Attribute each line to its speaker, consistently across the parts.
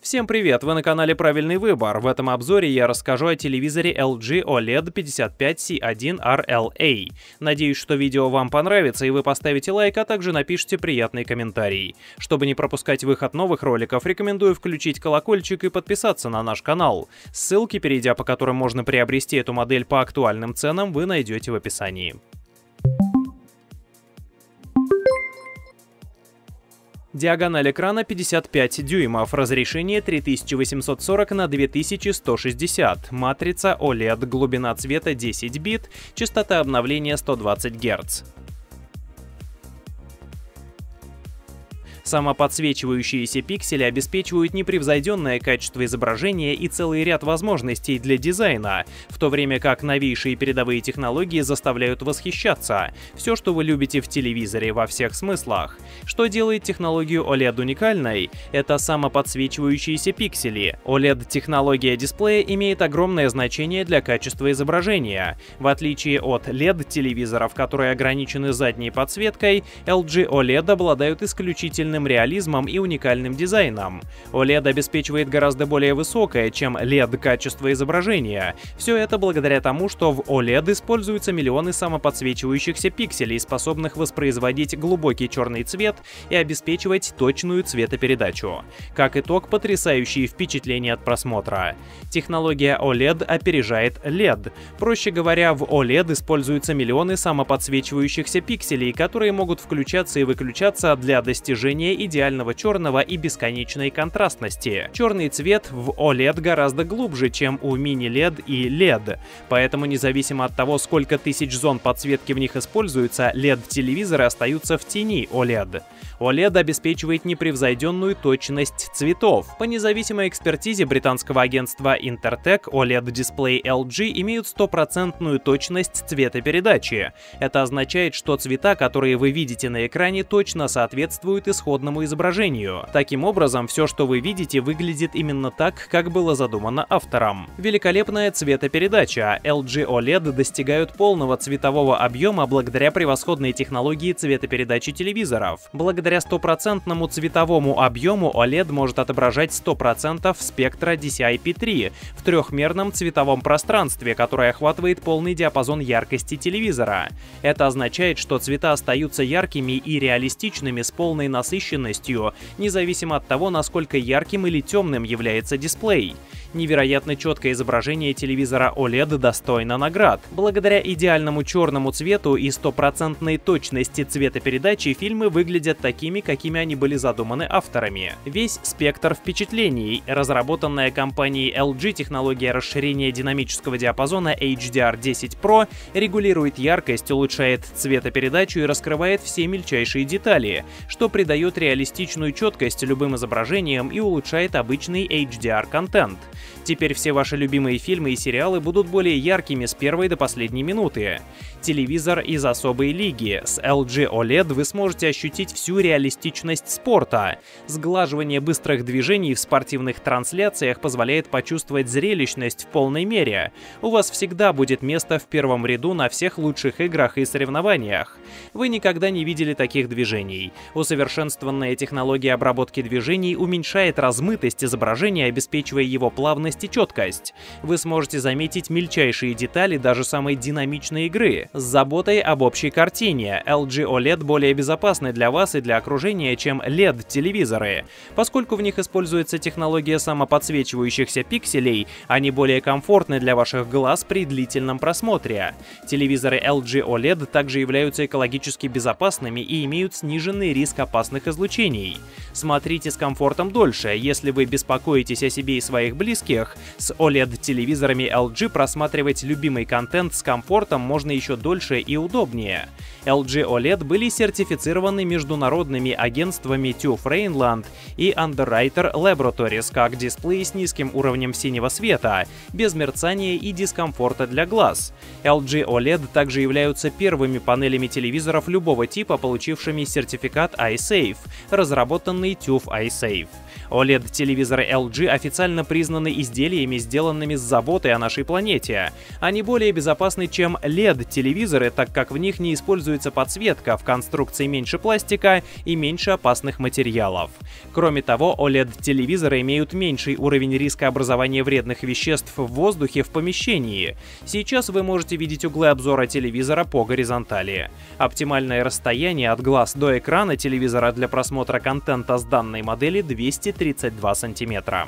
Speaker 1: Всем привет! Вы на канале Правильный выбор. В этом обзоре я расскажу о телевизоре LG OLED 55C1RLA. Надеюсь, что видео вам понравится и вы поставите лайк, а также напишите приятный комментарий. Чтобы не пропускать выход новых роликов, рекомендую включить колокольчик и подписаться на наш канал. Ссылки, перейдя по которым можно приобрести эту модель по актуальным ценам, вы найдете в описании. Диагональ экрана 55 дюймов, разрешение 3840 на 2160, матрица OLED, глубина цвета 10 бит, частота обновления 120 Гц. Самоподсвечивающиеся пиксели обеспечивают непревзойденное качество изображения и целый ряд возможностей для дизайна, в то время как новейшие передовые технологии заставляют восхищаться. Все, что вы любите в телевизоре во всех смыслах. Что делает технологию OLED уникальной? Это самоподсвечивающиеся пиксели. OLED-технология дисплея имеет огромное значение для качества изображения. В отличие от LED-телевизоров, которые ограничены задней подсветкой, LG OLED обладают исключительным реализмом и уникальным дизайном. OLED обеспечивает гораздо более высокое, чем LED качество изображения. Все это благодаря тому, что в OLED используются миллионы самоподсвечивающихся пикселей, способных воспроизводить глубокий черный цвет и обеспечивать точную цветопередачу. Как итог, потрясающие впечатления от просмотра. Технология OLED опережает LED. Проще говоря, в OLED используются миллионы самоподсвечивающихся пикселей, которые могут включаться и выключаться для достижения идеального черного и бесконечной контрастности. Черный цвет в OLED гораздо глубже, чем у мини-LED и LED, поэтому независимо от того, сколько тысяч зон подсветки в них используются, LED-телевизоры остаются в тени OLED. OLED обеспечивает непревзойденную точность цветов. По независимой экспертизе британского агентства Intertek, OLED-дисплеи LG имеют 100% точность цветопередачи. Это означает, что цвета, которые вы видите на экране, точно соответствуют исходному изображению. Таким образом, все, что вы видите, выглядит именно так, как было задумано автором. Великолепная цветопередача. LG OLED достигают полного цветового объема благодаря превосходной технологии цветопередачи телевизоров. Благодаря 100% цветовому объему OLED может отображать 100% спектра DCI-P3 в трехмерном цветовом пространстве, которое охватывает полный диапазон яркости телевизора. Это означает, что цвета остаются яркими и реалистичными с полной насыщенностью, независимо от того, насколько ярким или темным является дисплей. Невероятно четкое изображение телевизора OLED достойно наград. Благодаря идеальному черному цвету и 100% точности цветопередачи фильмы выглядят такими, какими они были задуманы авторами. Весь спектр впечатлений. Разработанная компанией LG технология расширения динамического диапазона HDR10 Pro регулирует яркость, улучшает цветопередачу и раскрывает все мельчайшие детали, что придает реалистичную четкость любым изображениям и улучшает обычный HDR-контент. Теперь все ваши любимые фильмы и сериалы будут более яркими с первой до последней минуты. Телевизор из особой лиги. С LG OLED вы сможете ощутить всю реалистичность спорта. Сглаживание быстрых движений в спортивных трансляциях позволяет почувствовать зрелищность в полной мере. У вас всегда будет место в первом ряду на всех лучших играх и соревнованиях. Вы никогда не видели таких движений. Усовершенствованная технология обработки движений уменьшает размытость изображения, обеспечивая его плавность и четкость. Вы сможете заметить мельчайшие детали даже самой динамичной игры. С заботой об общей картине. LG OLED более безопасны для вас и для окружения, чем LED-телевизоры. Поскольку в них используется технология самоподсвечивающихся пикселей, они более комфортны для ваших глаз при длительном просмотре. Телевизоры LG OLED также являются экологически безопасными и имеют сниженный риск опасных излучений. Смотрите с комфортом дольше. Если вы беспокоитесь о себе и своих близких, с OLED-телевизорами LG просматривать любимый контент с комфортом можно еще дольше и удобнее. LG OLED были сертифицированы международными агентствами TÜV Rheinland и Underwriter Laboratories как дисплеи с низким уровнем синего света, без мерцания и дискомфорта для глаз. LG OLED также являются первыми панелями телевизоров любого типа, получившими сертификат iSafe, разработанный современный TÜV iSafe. OLED-телевизоры LG официально признаны изделиями, сделанными с заботой о нашей планете. Они более безопасны, чем LED-телевизоры, так как в них не используется подсветка, в конструкции меньше пластика и меньше опасных материалов. Кроме того, OLED-телевизоры имеют меньший уровень риска образования вредных веществ в воздухе в помещении. Сейчас вы можете видеть углы обзора телевизора по горизонтали. Оптимальное расстояние от глаз до экрана телевизора для просмотра контента с данной модели 232 сантиметра.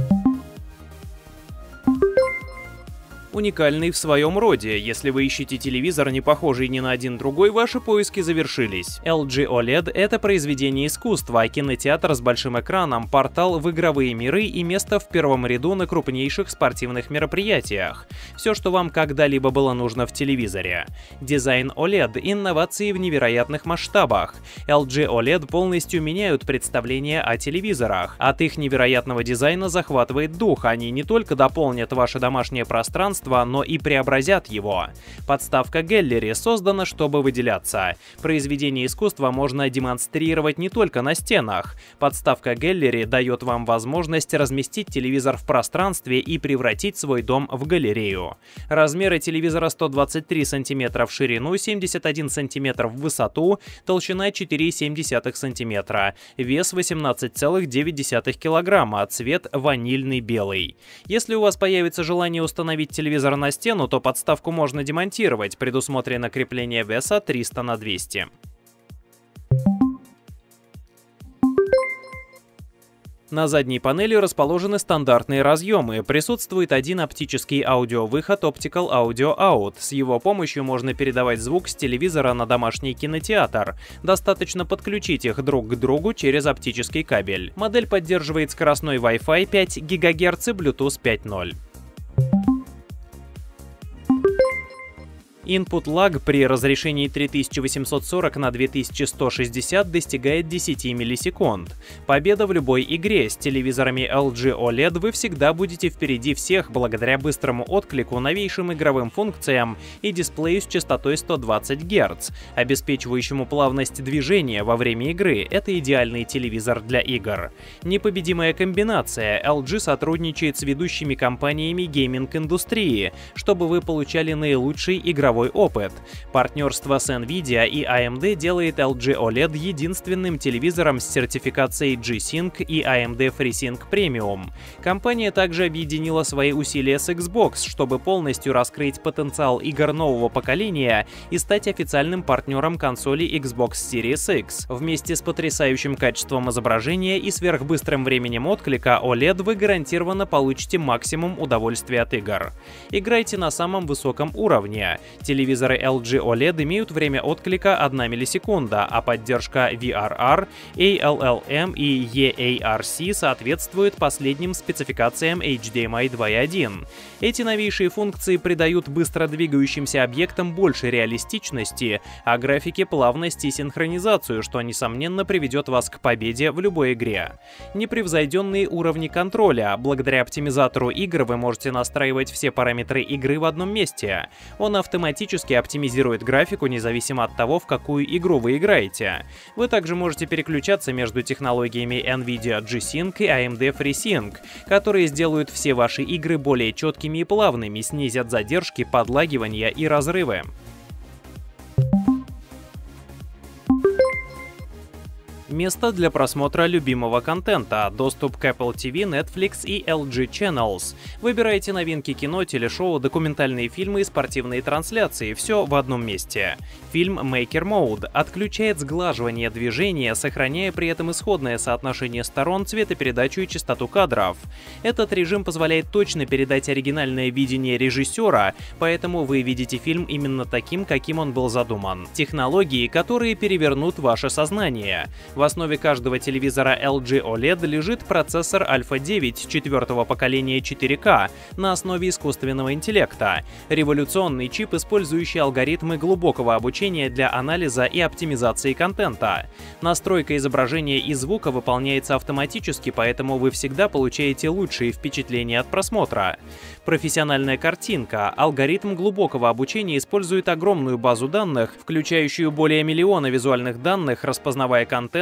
Speaker 1: Уникальный в своем роде. Если вы ищете телевизор, не похожий ни на один другой, ваши поиски завершились. LG OLED — это произведение искусства, кинотеатр с большим экраном, портал в игровые миры и место в первом ряду на крупнейших спортивных мероприятиях. Все, что вам когда-либо было нужно в телевизоре. Дизайн OLED — инновации в невероятных масштабах. LG OLED полностью меняют представление о телевизорах. От их невероятного дизайна захватывает дух. Они не только дополнят ваше домашнее пространство, но и преобразят его. Подставка Gallery создана, чтобы выделяться. Произведение искусства можно демонстрировать не только на стенах. Подставка Gallery дает вам возможность разместить телевизор в пространстве и превратить свой дом в галерею. Размеры телевизора 123 см в ширину, 71 см в высоту, толщина 4,7 см, вес 18,9 кг, цвет ванильный белый. Если у вас появится желание установить телевизор на стену, то подставку можно демонтировать, предусмотрено крепление веса 300 на 200. На задней панели расположены стандартные разъемы. Присутствует один оптический аудиовыход Optical Audio Out. С его помощью можно передавать звук с телевизора на домашний кинотеатр. Достаточно подключить их друг к другу через оптический кабель. Модель поддерживает скоростной Wi-Fi 5 ГГц и Bluetooth 5.0. Input lag при разрешении 3840 на 2160 достигает 10 миллисекунд. Победа в любой игре. С телевизорами LG OLED вы всегда будете впереди всех благодаря быстрому отклику, новейшим игровым функциям и дисплею с частотой 120 Гц, обеспечивающему плавность движения во время игры. Это идеальный телевизор для игр. Непобедимая комбинация. LG сотрудничает с ведущими компаниями гейминг-индустрии, чтобы вы получали наилучший игровой опыт. Партнерство с Nvidia и AMD делает LG OLED единственным телевизором с сертификацией G-Sync и AMD FreeSync Premium. Компания также объединила свои усилия с Xbox, чтобы полностью раскрыть потенциал игр нового поколения и стать официальным партнером консоли Xbox Series X. Вместе с потрясающим качеством изображения и сверхбыстрым временем отклика OLED вы гарантированно получите максимум удовольствия от игр. Играйте на самом высоком уровне. Телевизоры LG OLED имеют время отклика 1 миллисекунда, а поддержка VRR, ALLM и EARC соответствует последним спецификациям HDMI 2.1. Эти новейшие функции придают быстро двигающимся объектам больше реалистичности, а графике плавность и синхронизацию, что, несомненно, приведет вас к победе в любой игре. Непревзойденные уровни контроля. Благодаря оптимизатору игр вы можете настраивать все параметры игры в одном месте. Он автоматически оптимизирует графику независимо от того, в какую игру вы играете. Вы также можете переключаться между технологиями Nvidia G-Sync и AMD FreeSync, которые сделают все ваши игры более четкими и плавными, снизят задержки, подлагивания и разрывы. Место для просмотра любимого контента, доступ к Apple TV, Netflix и LG Channels. Выбирайте новинки кино, телешоу, документальные фильмы и спортивные трансляции, все в одном месте. Фильм Maker Mode отключает сглаживание движения, сохраняя при этом исходное соотношение сторон, цветопередачу и частоту кадров. Этот режим позволяет точно передать оригинальное видение режиссера, поэтому вы видите фильм именно таким, каким он был задуман. Технологии, которые перевернут ваше сознание. В основе каждого телевизора LG OLED лежит процессор Alpha 9 четвертого поколения 4K на основе искусственного интеллекта. Революционный чип, использующий алгоритмы глубокого обучения для анализа и оптимизации контента. Настройка изображения и звука выполняется автоматически, поэтому вы всегда получаете лучшие впечатления от просмотра. Профессиональная картинка. Алгоритм глубокого обучения использует огромную базу данных, включающую более миллиона визуальных данных, распознавая контент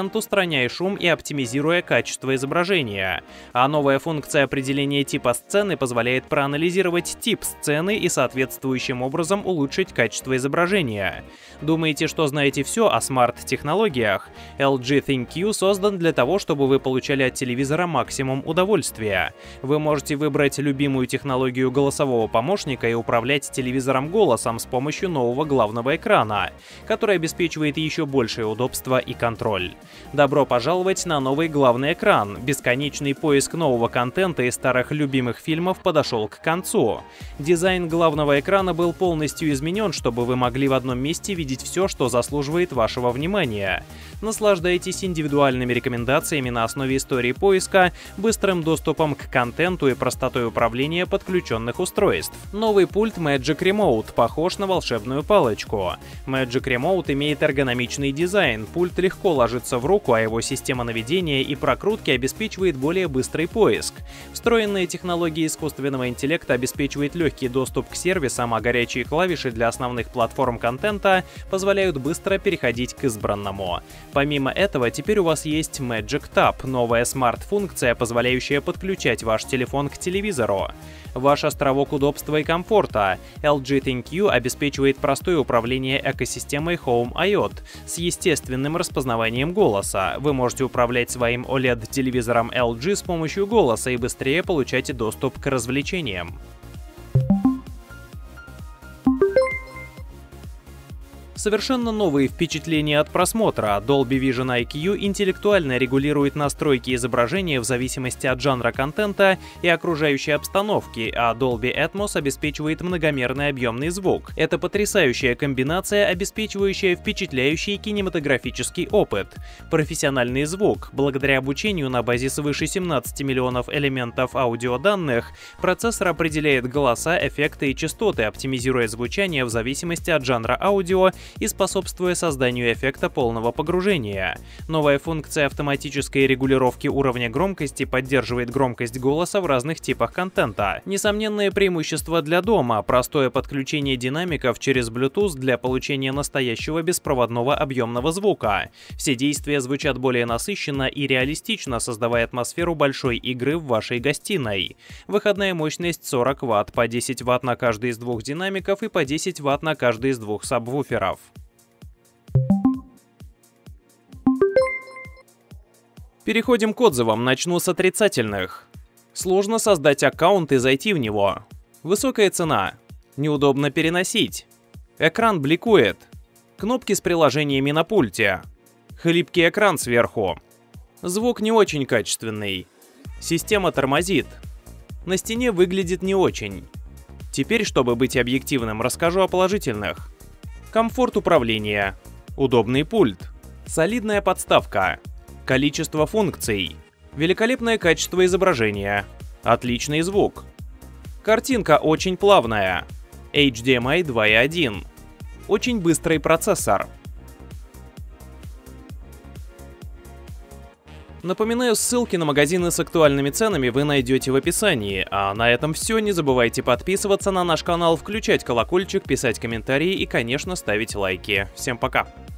Speaker 1: контент, устраняя шум и оптимизируя качество изображения. А новая функция определения типа сцены позволяет проанализировать тип сцены и соответствующим образом улучшить качество изображения. Думаете, что знаете все о смарт-технологиях? LG ThinQ создан для того, чтобы вы получали от телевизора максимум удовольствия. Вы можете выбрать любимую технологию голосового помощника и управлять телевизором голосом с помощью нового главного экрана, который обеспечивает еще большее удобство и контроль. Добро пожаловать на новый главный экран. Бесконечный поиск нового контента и старых любимых фильмов подошел к концу. Дизайн главного экрана был полностью изменен, чтобы вы могли в одном месте видеть все, что заслуживает вашего внимания. Наслаждайтесь индивидуальными рекомендациями на основе истории поиска, быстрым доступом к контенту и простотой управления подключенных устройств. Новый пульт Magic Remote похож на волшебную палочку. Magic Remote имеет эргономичный дизайн, пульт легко ложится в руку, а его система наведения и прокрутки обеспечивает более быстрый поиск. Встроенная технология искусственного интеллекта обеспечивает легкий доступ к сервисам, а горячие клавиши для основных платформ контента позволяют быстро переходить к избранному. Помимо этого, теперь у вас есть Magic Tab, новая смарт-функция, позволяющая подключать ваш телефон к телевизору. Ваш островок удобства и комфорта. LG ThinQ обеспечивает простое управление экосистемой Home IoT с естественным распознаванием голоса. Вы можете управлять своим OLED-телевизором LG с помощью голоса и быстрее получать доступ к развлечениям. Совершенно новые впечатления от просмотра. Dolby Vision IQ интеллектуально регулирует настройки изображения в зависимости от жанра контента и окружающей обстановки, а Dolby Atmos обеспечивает многомерный объемный звук. Это потрясающая комбинация, обеспечивающая впечатляющий кинематографический опыт. Профессиональный звук. Благодаря обучению на базе свыше 17 миллионов элементов аудиоданных, процессор определяет голоса, эффекты и частоты, оптимизируя звучание в зависимости от жанра аудио и способствуя созданию эффекта полного погружения. Новая функция автоматической регулировки уровня громкости поддерживает громкость голоса в разных типах контента. Несомненное преимущество для дома – простое подключение динамиков через Bluetooth для получения настоящего беспроводного объемного звука. Все действия звучат более насыщенно и реалистично, создавая атмосферу большой игры в вашей гостиной. Выходная мощность 40 Вт, по 10 Вт на каждый из двух динамиков и по 10 Вт на каждый из двух сабвуферов. Переходим к отзывам, начну с отрицательных. Сложно создать аккаунт и зайти в него. Высокая цена. Неудобно переносить. Экран бликует. Кнопки с приложениями на пульте. Хлипкий экран сверху. Звук не очень качественный. Система тормозит. На стене выглядит не очень. Теперь, чтобы быть объективным, расскажу о положительных. Комфорт управления. Удобный пульт. Солидная подставка. Количество функций. Великолепное качество изображения. Отличный звук. Картинка очень плавная. HDMI 2.1. Очень быстрый процессор. Напоминаю, ссылки на магазины с актуальными ценами вы найдете в описании. А на этом все. Не забывайте подписываться на наш канал, включать колокольчик, писать комментарии и, конечно, ставить лайки. Всем пока!